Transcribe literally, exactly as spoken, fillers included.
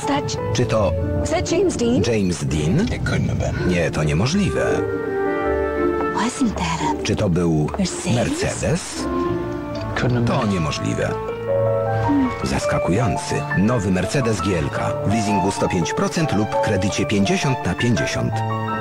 that... Czy to Was that James Dean? James Dean? It couldn't have been. Nie, to niemożliwe. Wasn't that a... Czy to był Mercedes? Mercedes? Couldn't have To been. niemożliwe. Zaskakujący. Nowy Mercedes G L K w leasingu sto pięć procent lub kredycie pięćdziesiąt na pięćdziesiąt.